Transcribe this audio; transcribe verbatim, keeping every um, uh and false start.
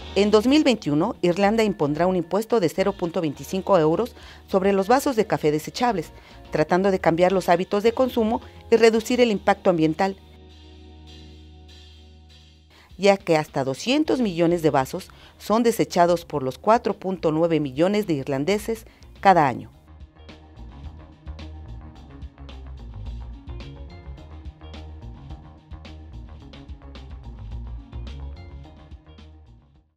En dos mil veintiuno, Irlanda impondrá un impuesto de cero punto veinticinco euros sobre los vasos de café desechables, tratando de cambiar los hábitos de consumo y reducir el impacto ambiental, ya que hasta doscientos millones de vasos son desechados por los cuatro punto nueve millones de irlandeses cada año.